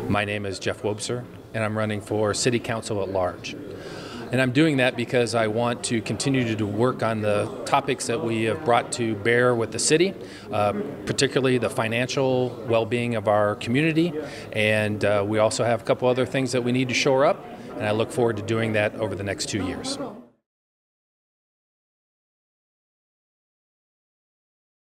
My name is Jeff Wobser, and I'm running for City Council at large. And I'm doing that because I want to continue to do work on the topics that we have brought to bear with the city, particularly the financial well-being of our community. And we also have a couple other things that we need to shore up, and I look forward to doing that over the next 2 years.